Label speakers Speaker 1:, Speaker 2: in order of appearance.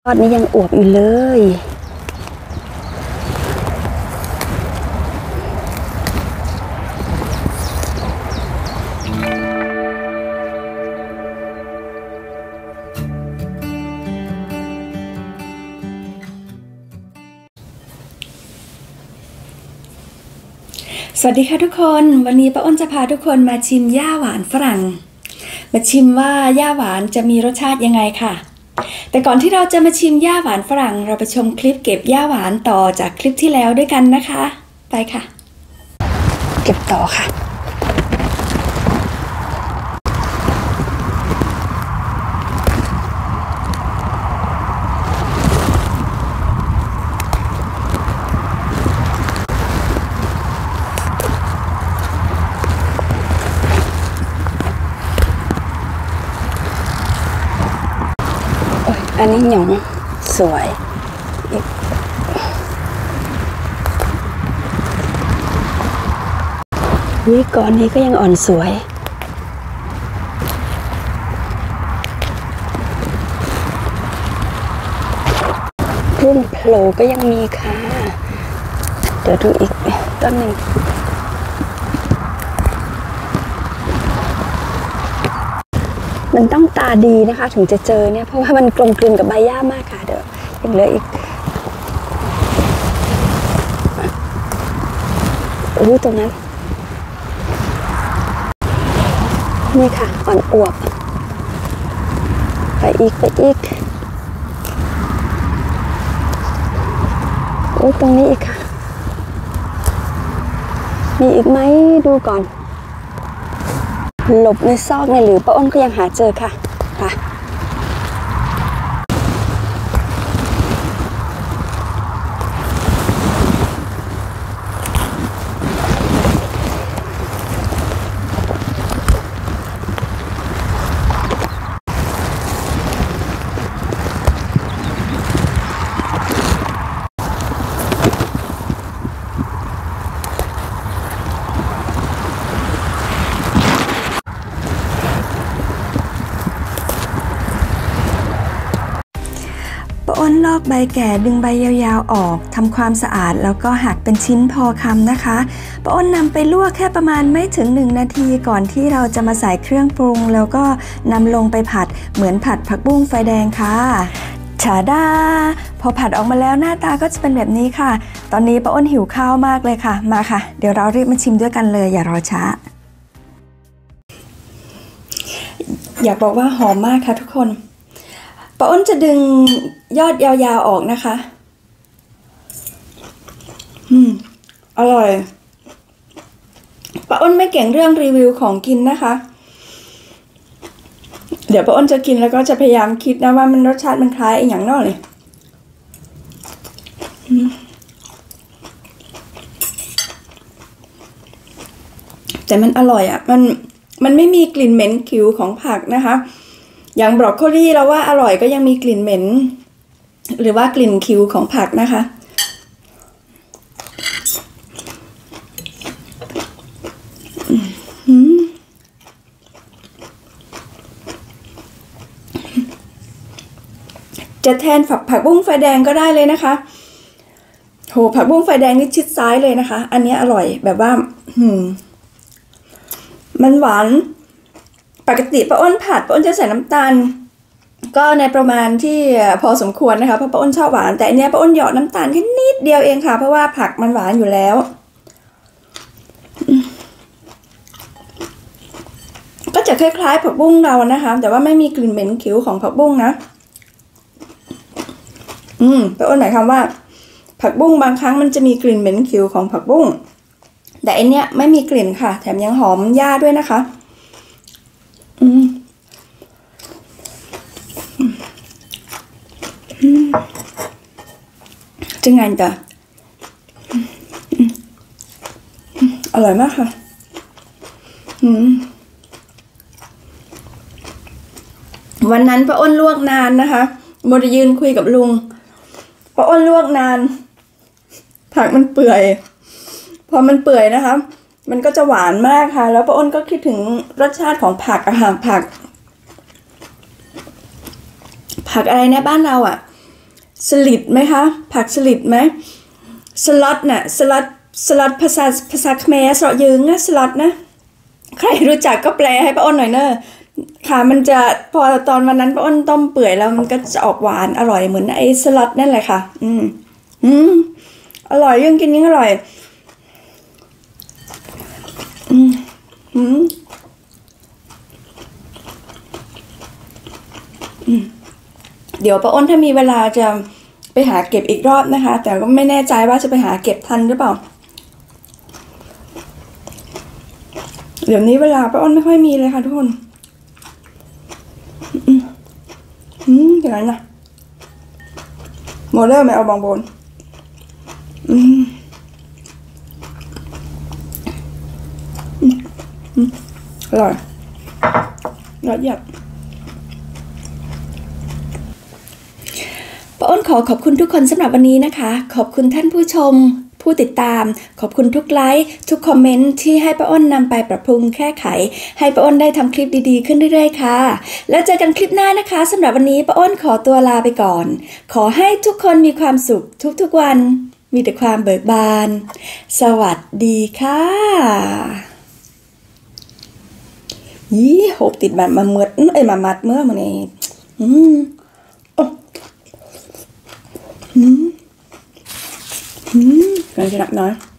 Speaker 1: ทอดนี้ยังอวบอยู่เลยสวัสดีค่ะทุกคนวันนี้ป้าอ้นจะพาทุกคนมาชิมย่าหวานฝรั่งมาชิมว่าย่าหวานจะมีรสชาติยังไงค่ะแต่ก่อนที่เราจะมาชิมย่าหวานฝรั่งเราไปชมคลิปเก็บย่าหวานต่อจากคลิปที่แล้วด้วยกันนะคะไปค่ะเก็บต่อค่ะอันนี้หยองสวยวิก่อนนี้ก็ยังอ่อนสวยรุ่นโผล่ก็ยังมีค่ะเดี๋ยวดูอีกต้นหนึ่งมันต้องตาดีนะคะถึงจะเจอเนี่ยเพราะว่ามันกลมกลืนกับใบหญ้ามากค่ะเดี๋ยวยังเหลืออีกตรงนั้นนี่ค่ะอ่อนอวบไปอีกตรงนี้อีกค่ะมีอีกไหมดูก่อนหลบในซอกในหรือป้าอ้นก็ยังหาเจอค่ะป้าอ้นลอกใบแก่ดึงใบยาวๆออกทำความสะอาดแล้วก็หักเป็นชิ้นพอคำนะคะป้าอ้นนำไปลวกแค่ประมาณไม่ถึง1 นาทีก่อนที่เราจะมาใส่เครื่องปรุงแล้วก็นำลงไปผัดเหมือนผัดผักบุ้งไฟแดงค่ะฉาดาพอผัดออกมาแล้วหน้าตาก็จะเป็นแบบนี้ค่ะตอนนี้ป้าอ้นหิวข้าวมากเลยค่ะมาค่ะเดี๋ยวเรารีบมาชิมด้วยกันเลยอย่ารอช้าอยากบอกว่าหอมมากค่ะทุกคนป้าอ้นจะดึงยอดยาวๆออกนะคะอร่อยป้าอ้นไม่เก่งเรื่องรีวิวของกินนะคะเดี๋ยวป้าอ้นจะกินแล้วก็จะพยายามคิดนะว่ามันรสชาติมันคล้ายอย่างนอกเลยแต่มันอร่อยอ่ะมันไม่มีกลิ่นเหม็นคิวของผักนะคะอย่างบรอกโคลีเราว่าอร่อยก็ยังมีกลิ่นเหม็นหรือว่ากลิ่นคิวของผักนะคะจะแทนผักบุ้งไฟแดงก็ได้เลยนะคะโหผักบุ้งไฟแดงนี่ชิดซ้ายเลยนะคะอันนี้อร่อยแบบว่ามันหวานปกติป้าอ้นผัดป้าอ้นจะใส่น้ำตาลก็ในประมาณที่พอสมควรนะคะเพราะป้าอ้นชอบหวานแต่อันนี้ป้าอ้นหยอดน้ำตาลแค่นิดเดียวเองค่ะเพราะว่าผักมันหวานอยู่แล้วก็จะคล้ายๆผักบุ้งเรานะคะแต่ว่าไม่มีกลิ่นเหม็นขิวของผักบุ้งนะป้าอ้นหมายความว่าผักบุ้งบางครั้งมันจะมีกลิ่นเหม็นขิวของผักบุ้งแต่อันเนี้ยไม่มีกลิ่นค่ะแถมยังหอมหญ้าด้วยนะคะจะไงจ้ะอร่อยมากค่ะวันนั้นป้าอ้นลวกนานนะคะโมจะยืนคุยกับลุงป้าอ้นลวกนานผักมันเปื่อยพอมันเปื่อยนะคะมันก็จะหวานมากค่ะแล้วป้าอ้นก็คิดถึงรสชาติของผักอะค่ะผักอะไรนะบ้านเราอะสลิดไหมคะผักสลิดไหมสลัดน่ะสลัดภาษาเขมรสระยืงนะสลัดนะใครรู้จักก็แปลให้ป้าอ้นหน่อยเนอะค่ะมันจะพอตอนวันนั้นป้าอ้นต้มเปื่อยแล้วมันก็จะออกหวานอร่อยเหมือนไอ้สลัดนั่นแหละค่ะอร่อยยิ่งกินยิ่งอร่อยเดี๋ยวป้าอ้นถ้ามีเวลาจะไปหาเก็บอีกรอบนะคะแต่ก็ไม่แน่ใจว่าจะไปหาเก็บทันหรือเปล่าเดี๋ยวนี้เวลาป้าอ้นไม่ค่อยมีเลยค่ะทุกคนอย่างนั้นนะโมเลอร์ไม่เอาบางบนอร่อยละเอียดป้าอ้นขอบคุณทุกคนสำหรับวันนี้นะคะขอบคุณท่านผู้ชมผู้ติดตามขอบคุณทุกไลค์ทุกคอมเมนต์ที่ให้ป้าอ้นนำไปปรับปรุงแก้ไขให้ป้าอ้นได้ทำคลิปดีๆขึ้นเรื่อยๆค่ะแล้วเจอกันคลิปหน้านะคะสำหรับวันนี้ป้าอ้นขอตัวลาไปก่อนขอให้ทุกคนมีความสุขทุกๆวันมีแต่ความเบิกบานสวัสดีค่ะโหบติดแบบมาเมือดมามัดเมื่อมันเองกันจะหนักน้อย